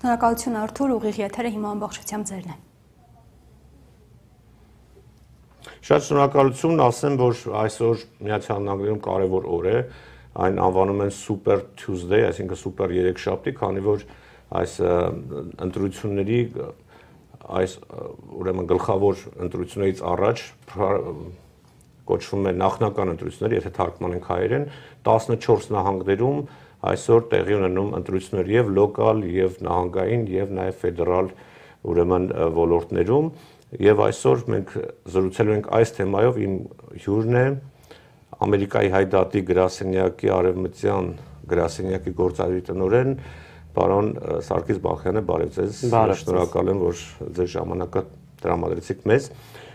Շնորհակալություն Արթուր, ուղիղ եթերը հիմա ամբողջությամբ ձերն է։ Շատ շնորհակալություն, ասեմ, որ այսօր Միացյալ Նահանգներում կարևոր օր է, այն անվանում են Super Tuesday, այսինքն սուպեր երեքշաբթի, քանի որ այս ընտրությունների այս ուրեմն գլխավոր ընտրություններից առաջ կոչվում է նախնական ընտրություններ, եթե թարգմանենք հայերեն, 14 նահանգներում այսօր տեղի ունենում ընտրություններ եւ լոկալ, եւ նահանգային, եւ նաեւ ֆեդերալ ուրեմն ոլորտներում, եւ այսօր մենք զրուցելու ենք այս թեմայով, իմ հյուրն է Ամերիկայի հայդատի գրասենյակի արևմտյան գրասենյակի գործադիր տնօրեն պարոն Սարգիս Բախյանը, բարև ձեզ, շնորհակալ եմ, որ ձեր ժամանակը տրամադրեցիք մեզ։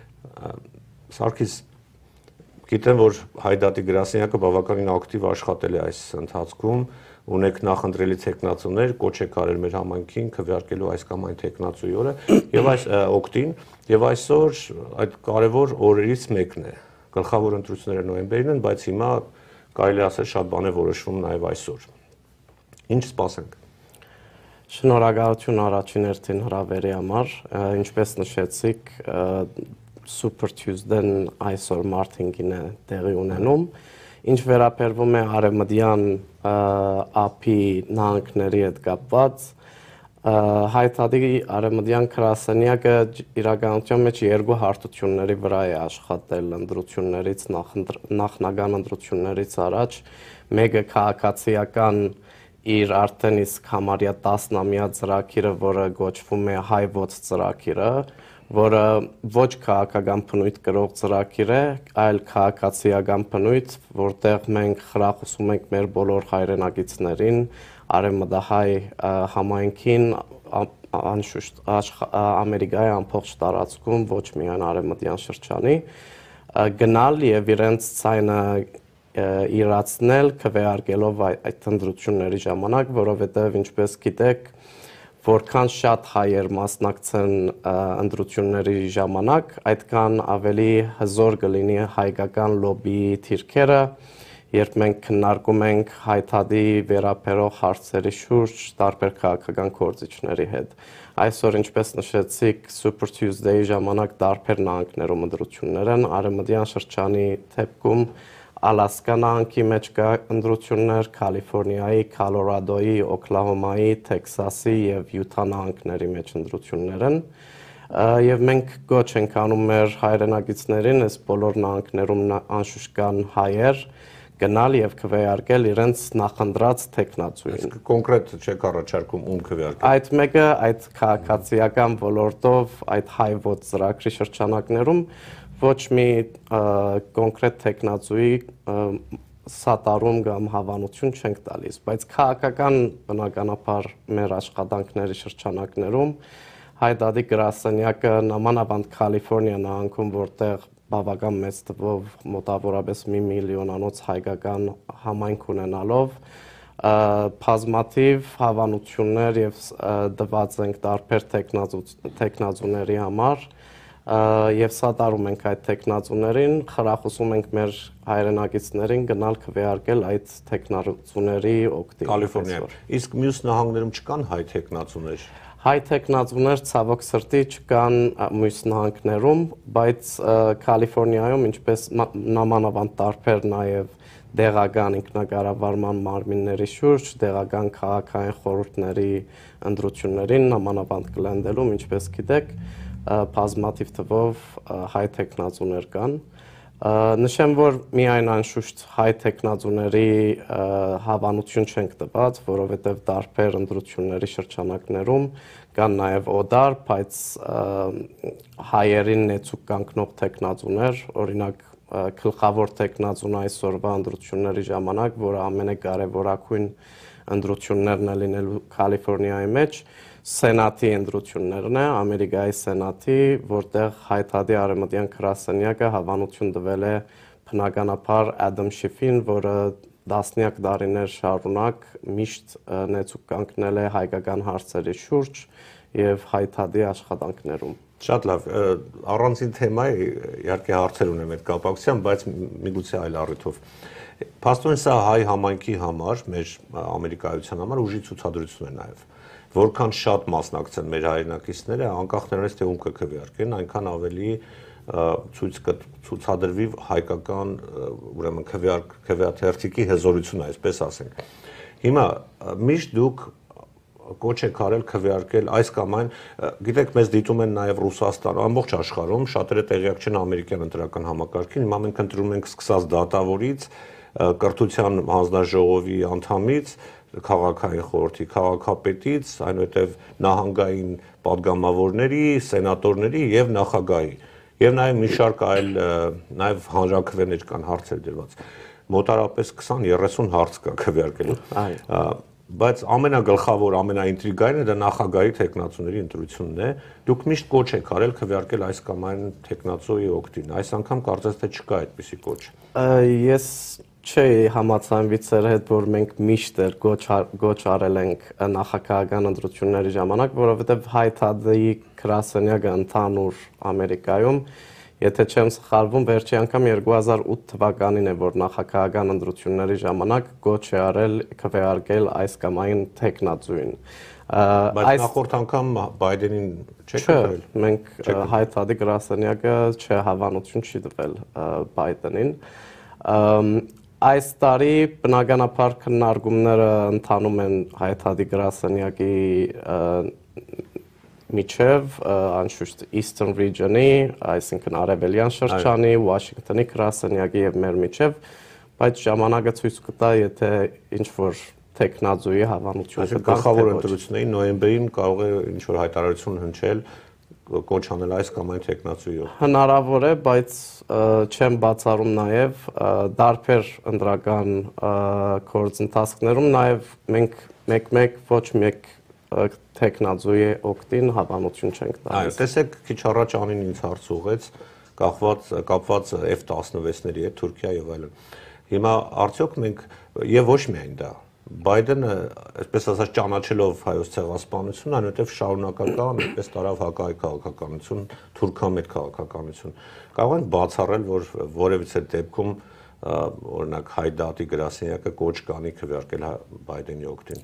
Սարգիս, գիտեմ, որ հայդատի գրասենյակը բավականին ակտիվ աշխատել է այս ընթացքում, ունեք նախընտրելի թեկնածուներ, կոչ եք արել մեր համայնքին քվեարկելու այս կամ այն թեկնածուի օրը եւ այս օկտին, եւ այսօր այդ կարևոր օրերից մեկն է։ Գլխավոր ընտրությունները նոյեմբերին են, բայց հիմա կարելի ասել շատ բան է որոշվում նաեւ այսօր։ Ինչ սպասենք։ Շնորհակալություն առաջին հերթին հրավերի համար, ինչպես նշեցիք, Super Tuesday-ն այսօր մարտին է տեղի ունենում, ինչ վերաբերվում է արևմտյան ափի նահանգների հետ կապված, հայդատի արևմտյան գրասենյակը իրականության մեջ երկու հարթությունների վրա է աշխատել ընտրություններից նախնական ընտրություններից առաջ, մեկը քաղաքացիական իր արդեն իսկ համարյա 10-ամյա ծրագիրը, որը գոչվում է հայոց ծրագիրը, որը ոչ քաղաքական բնույթ կրող ծրագիր է, այլ քաղաքացիական բնույթ, որտեղ մենք խրախուսում ենք մեր բոլոր հայրենակիցներին, արևմտահայ համայնքին, անշուշտ Ամերիկայի ամբողջ տարածքում, ոչ միայն արևմտյան շրջանի, գնալ եւ իրենց ցայնը իրացնել քվեարկելով այդ ընտրությունների ժամանակ, որովհետեւ ինչպես գիտեք, որքան շատ հայեր մասնակցեն ընտրությունների ժամանակ, այդքան ավելի հզոր կլինի հայկական լոբիի թիրքերը, երբ մենք քննարկում ենք հայդատի վերաբերող հարցերի շուրջ տարբեր քաղաքական գործիչների հետ։ Այսօր, ինչպես նշեցիք, Super Tuesday-ի ժամանակ տարբեր նահանգներում ընտրություններ են, արևմտյան շրջանի դեպքում Ալասկա նահանգի մեջ կա ընտրություններ, Կալիֆոռնիայի, Կոլորադոյի, Օքլահոմայի, Տեքսասի եւ Յուտա նահանգների մեջ ընտրություններ են։ Եվ մենք գոչ ենք անում մեր հայրենակիցներին, այս բոլոր նահանգներում անշուշտ կան հայեր, գնալ եւ քվեարկել իրենց նախընտրած թեկնածուին։ Կոնկրետ չեք առաջարկում ում քվեարկել։ Այդ մեկը այդ քաղաքացիական ոլորտով, այդ հայոց ծրագրի շրջանակներում ոչ մի կոնկրետ թեկնածուի սատարում կամ հավանություն չենք տալիս, բայց քաղաքական բնականաբար մեր աշխատանքների շրջանակներում հայդատի գրասենյակը նամանավանդ Կալիֆոռնիա նահանգում, որտեղ բավական մեծ թվով մոտավորապես 1 միլիոնանոց հայկական համայնք ունենալով բազմաթիվ հավանություններ եւ դված ենք տարբեր թեկնածուների համար եւ սատարում ենք այդ տեխնացուներին, խրախուսում ենք մեր հայրենակիցներին գնալ քվեարկել այդ տեխնացուների օգտին։ Կալիֆոռնիա։ Իսկ մյուս նահանգներում չկան հայ տեխնացուներ։ Հայ տեխնացուներ ցավոք սրտի չկան մյուս նահանգներում, բայց Կալիֆոռնիայում, ինչպես նամանավանդ տարբեր նաեւ դեղական ինքնակառավարման մարմինների շուրջ, դեղական քաղաքային խորհուրդների ընտրություններին նամանավանդ Գլենդելում, ինչպես գիտեք, բազմաթիվ թվով հայ տեխնացուներ կան։ Նշեմ, որ միայն անշուշտ հայ տեխնացուների հավանություն չենք տված, որովհետև տարբեր ընտրությունների շրջանակներում կան նաև օդար, բայց հայերին նեցուկ կանգնող տեխնացուներ, օրինակ գլխավոր տեխնացուն այսօրվա ընտրությունների ժամանակ, որը ամենակարևորագույն ընտրություններն է լինելու Կալիֆոռնիայի մեջ, Սենատի ընտրություններն է, Ամերիկայի Սենատի, որտեղ հայդատի արևմտյան գրասենյակը հավանություն տվել է բնականաբար Ադամ Շիֆին, որը տասնյակ տարիներ շարունակ միշտ նեցուկ կանգնել է հայկական հարցերի շուրջ եւ հայդատի աշխատանքներում։ Շատ լավ, առանցին թեմայի իհարկե հարցեր ունեմ այդ կապակցությամբ, բայց միգուցե այլ առիթով։ Փաստորեն սա հայ համայնքի համար, մեր ամերիկայության համար ուժի ցուցադրություն է նաև։ Որքան շատ մասնակցեն մեր հայրենակիցները, անկախ նրանից թե ում կքվեարկեն, այնքան ավելի ցուցադրվի հայկական, ուրեմն քվեաթերթիկի հզորությունը, այսպես ասենք։ Հիմա միշտ դուք կոչ եք արել քվեարկել այս կամ այն, գիտեք, մեզ դիտում են նաև Ռուսաստան, ամբողջ աշխարհում, շատերը տեղյակ չեն ամերիկյան ընտրական համակարգին, հիմա մենք ընտրում ենք սկսած դատավորից, կրթության հանձնաժողովի անդամից, քաղաքային խորհրդի քաղաքապետից, այնուհետև նահանգային падգամավորների, սենատորների եւ նախագահի, եւ նաեւ մի շարք այլ նաեւ հանրաքվեներ կան, հարցեր դրված։ Մոտարապես 20-30 հարց կա քվեարկելու։ Բայց ամենագլխավոր, ամենաինտրիգայինը դա նախագահի տեխնացուների ընտրությունն է։ Դուք միշտ կոչ եք արել քվեարկել այս կամ այն տեխնացուի օգտին։ Այս անգամ կարծես թե չկա այդպիսի կոչ։ Ես չէի համաձայնվի ձեր հետ, որ մենք միշտ գոչ արել ենք նախագահական ընտրությունների ժամանակ, որովհետև հայ-թադեի գրասենյակը ընդհանուր Ամերիկայում, եթե չեմ սխալվում, վերջի անգամ 2008 թվականին է, որ նախագահական ընտրությունների ժամանակ գոչ է արել քվեարկել այս կամ այն տեխնացուին։ Բայց նախորդ անգամ Բայդենին չեք գրել։ Մենք հայ-թադի գրասենյակը հավանություն չի տվել Բայդենին։ Այս տարի բնականաբար քննարկումները ընթանում են հայ-թադի գրասենյակի միջև, անշուշտ Eastern Region-ի, այսինքն արևելյան շրջանի, Washington-ի գրասենյակի եւ մեր միջև, բայց ժամանակը ցույց կտա, եթե ինչ-որ տեխնացուի հավանություն կա։ Գլխավոր ընտրությունների նոյեմբերին կարող է ինչ-որ հայտարարություն հնչել կոչ անել այս կամ այն տեխնացուի։ Հնարավոր է, բայց չեմ բացառում նաև դարբեր ընտրական գործընթացներում նաև մենք մեկ-մեկ ոչ մեկ տեխնացուի օգտին հավանություն չենք տալիս։ Այո, տեսեք, քիչ առաջ անին ինձ հարց ուղեց կապված F-16-ների հետ Թուրքիա եւ այլն։ Հիմա արդյոք մենք եւ ոչ միայն դա Բայդենը, այսպես ասած, ճանաչելով հայոց ցեղասպանությունը, այնուհետև շարունակական, այսպես տարավ հակահայ քաղաքականություն, թուրքամետ քաղաքականություն, կարող են բացառել, որ որևիցե դեպքում օրինակ հայ դատի գրասենյակը կոչ կանի քվեարկել Բայդենի օգտին։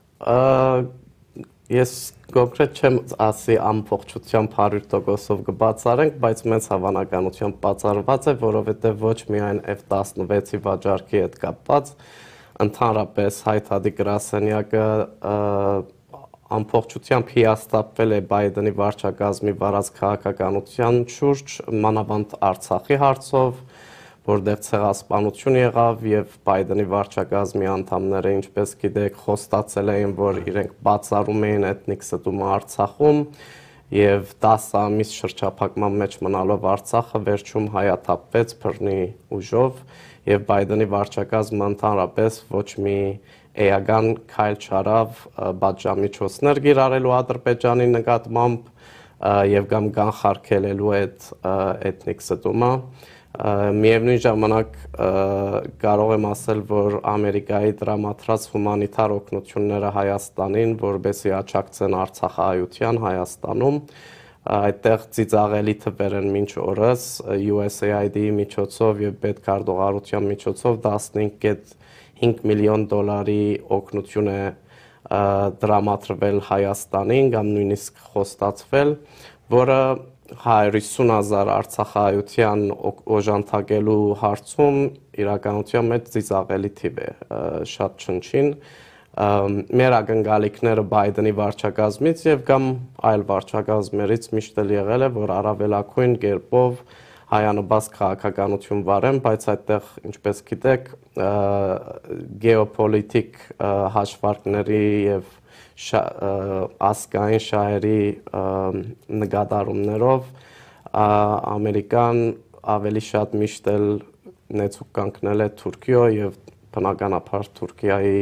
Ես կոնկրետ չեմ ասի ամբողջությամբ 100%-ով կբացառենք, բայց մեծ հավանականությամբ բացառված է, որովհետև ոչ միայն F-16-ի վաճառքի հետ կապված, ընդհանրապես հայ-թադի գրասենյակը ամբողջությամբ հիասթափվել է Բայդենի վարչակազմի վարած քաղաքականության շուրջ, մանավանդ Արցախի հարցով, որտեղ ցեղասպանություն եղավ եւ Բայդենի վարչակազմի անդամները, ինչպես գիտեք, խոստացել էին, որ իրենք բացառում էին էթնիկ ստումը Արցախում եւ 10 ամիս շրջափակման մեջ մնալով Արցախը վերջում հայաթափվեց բռնի ուժով եւ Բայդենի վարչակազմը ընդհանրապես ոչ մի էական քայլ չարավ պատժամիջոցներ կիրառելու Ադրբեջանի նկատմամբ եւ կամ կանխարգելելու այդ էթնիկ ստումը։ Միևնույն ժամանակ կարող եմ ասել, որ Ամերիկայի տրամադրած հումանիտար օգնությունները Հայաստանին, որպեսզի աջակցեն Արցախահայության Հայաստանում, այդտեղ ծիծաղելի թվեր են մինչ օրս USAID-ի միջոցով եւ պետքարտուղարության միջոցով 15.5 միլիոն դոլարի օգնություն է դրամադրվել Հայաստանին կամ նույնիսկ խոստացվել, որը 150,000 Արցախահայության օժանդակելու հարցում իրականության մեջ ծիծաղելի թիվ է, շատ չնչին։ Մեր ակնկալիքները Բայդենի վարչակազմից եւ կամ այլ վարչակազմերից միշտ էլ եղել է, որ առավելագույն կերպով հայանպաստ քաղաքականություն վարեն, բայց այդտեղ, ինչպես գիտեք, գեոպոլիտիկ հաշվարկների եւ ազգային շահերի նկատառումներով Ամերիկան ավելի շատ միշտ էլ նեցուկ կանգնել է Թուրքիո եւ բնականաբար Թուրքիայի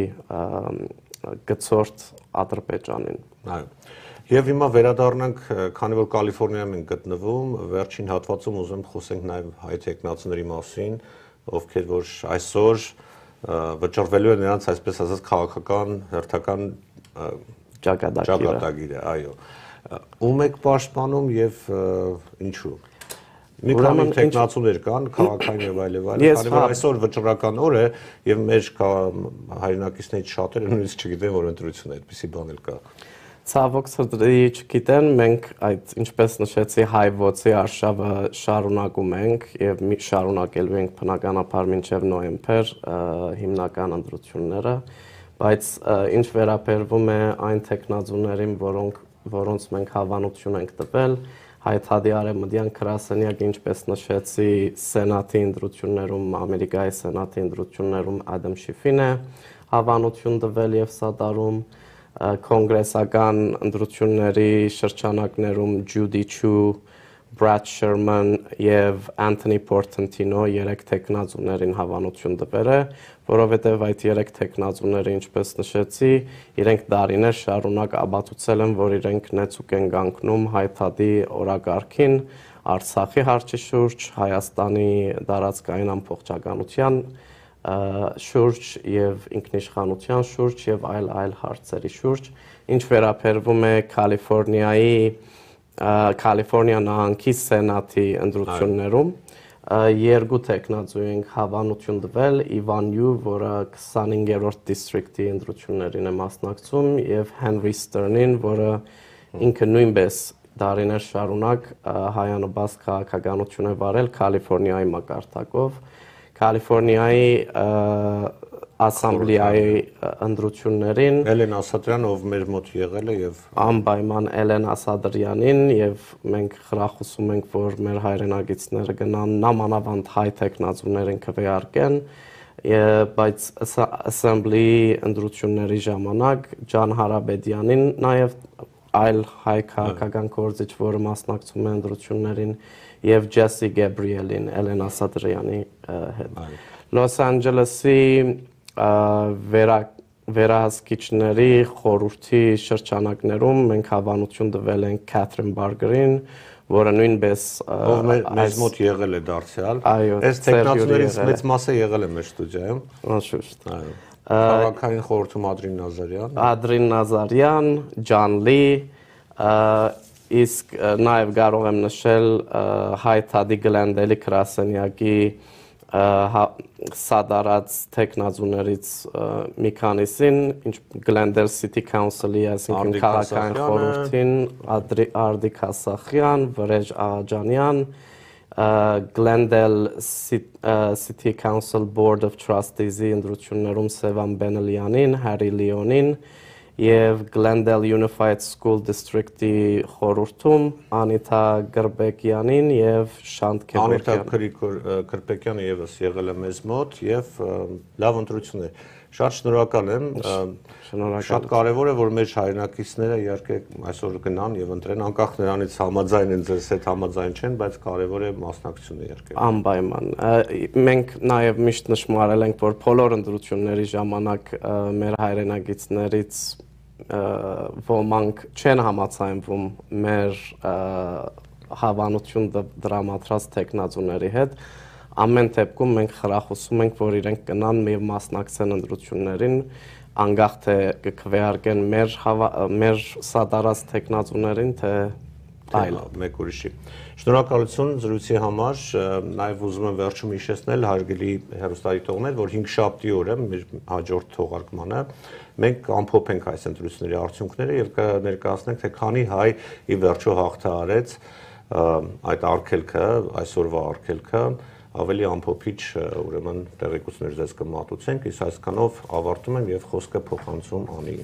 գծորդ Ադրբեջանին։ Այո։ Եվ հիմա վերադառնանք, քանի որ Կալիֆոռնիայում ենք գտնվում, վերջին հատվածում ուզում խոսենք նաև հայ տեխնացուների մասին, ովքեր որ այսօր վճռվելու է նրանց այսպես ասած քաղաքական հերթական ճակատագիրը, այո։ Ում եք պաշտպանում եւ ինչու։ Մի քանի տեխնացուներ կան, քաղաքային եւ այլն, քանի որ այսօր վճռական օր է եւ մեր հայրենակիցներից շատերը նույնիսկ չգիտեն, որ ընտրություն է, այդպիսի բան էլ կա։ Ցավոք սրտի չգիտեն, մենք այդ ինչպես նշեցի հայ-ոծի արշավը շարունակում ենք եւ շարունակելու ենք բնականաբար մինչեւ նոյեմբեր հիմնական ընտրությունները, բայց ինչ վերաբերվում է այն տեխնազուներին, որոնց մենք հավանություն ենք տվել, Հայտարարի արևմտյան գրասենյակը, ինչպես նշեցի, սենատի ընտրություններում, Ամերիկայի սենատի ընտրություններում Ադամ Շիֆին է հավանություն տվել եւ սատարում, կոնգրեսական ընտրությունների շրջանակներում Ջուդի Չու, Brad Sherman եւ Anthony Portantino երեք տեխնազուներին հավանություն տվել է, որովհետեւ այդ երեք տեխնազուները, ինչպես նշեցի, իրենք դարիներ շարունակ ապացուցել են, որ իրենք նեցուկ են գանկնում Հայտարարի օրակարգին, Արցախի հարցի շուրջ, Հայաստանի տարածքային ամբողջականության շուրջ եւ ինքնիշխանության շուրջ եւ այլ հարցերի շուրջ, ինչ վերաբերվում է Կալիֆոռնիա նահանգի սենատի ընտրություններում երկու տեխնազու ենք հավանություն տվել Իվան Յու, որը 25-րդ դիստրիկտի ընտրություններին է մասնակցում, եւ Հենրի Ստերնին, որը ինքը նույնպես դարիներ շարունակ հայանպաստ քաղաքականություն է վարել Կալիֆոռնիայի մակարդակով։ Կալիֆոռնիայի ասամբլեայի ընտրություններին Էլեն Ասատրյան, ով մեր մոտ եղել է եւ անպայման Էլեն Ասատրյանին եւ մենք խրախուսում ենք, որ մեր հայրենագիտները գնան նամանավանդ հայ տեխնազուներին քվեարկեն, բայց ասամբլեի ընտրությունների ժամանակ Ջան Հարաբեդյանին նաեւ այլ հայ քաղաքական գործիչ, որը մասնակցում է ընտրություններին եւ Ջեսի Գաբրիելին Էլեն Ասատրյանի հետ։ Լոս Անջելեսի վերահսկիչների խորհրդի շրջանակներում մենք հավանություն տվել ենք Քաթրին Բարգերին, որը նույնպես մեզ մոտ եղել է դարձյալ։ Այո, այս տեխնացուներից մեծ մասը եղել է մեր ստուդիայում։ Անշուշտ։ Այո։ Քաղաքային խորհրդում Ադրին Նազարյան, Ջան Լի, իսկ նաև կարող եմ նշել Հայտարարի Գլենդելի գրասենյակի սադարած տեխնազուներից մի քանիսին, ինչ Glendale City Council-ի, այսինքն քաղաքային խորհրդին, Արդիկ Հասախյան, Վրեժ Աղաջանյան, Glendale City Council Board of Trustees-ի ընտրություններում Սևան Բենելյանին, Հարի Լիոնին եւ Glendale Unified School District-ի խորհրդում Անիտա Գրբեկյանին եւ Շանթ Քեբեկյանին։ Անիտա Գրբեկյանը եւս եղել է մեզ մոտ եւ լավ ընտրություններ։ Շատ շնորհակալ եմ։ Շատ կարեւոր է, որ մեր հայրենակիցները իհարկե այսօր գնան եւ ընտրեն, անկախ նրանից համաձայն են ձեզ հետ համաձայն չեն, բայց կարեւոր է մասնակցությունը իհարկե։ Անպայման։ Մենք նաեւ միշտ նշмарել ենք, որ բոլոր ընտրությունների ժամանակ մեր հայրենակիցներից ոմանք չեն համաձայնվում մեր հավանություն դրամատրած տեխնազուների հետ։ Ամեն դեպքում մենք խրախուսում ենք, որ իրենք գնան եւ մասնակցեն ընտրություններին, անկախ թե կքվեարկեն մեր սադարած տեխնազուներին, թե այլ մեկ ուրիշի։ Շնորհակալություն զրույցի համար, նաև ուզում եմ վերջում հիշեցնել հարգելի հեռուստադիտողներ, որ 5 շաբթի օրը մեր հաջորդ թողարկմանը մենք ամփոփ ենք այս ընտրությունների արդյունքները եւ կներկայացնենք, թե քանի հայ ի վերջո հաղթահարեց այդ արգելքը, այսօրվա արգելքը, ավելի ամփոփիչ ուրեմն տեղեկություններ ձեզ կմատուցենք, իսկ այսքանով ավարտում եմ եւ խոսքը փոխանցում Անի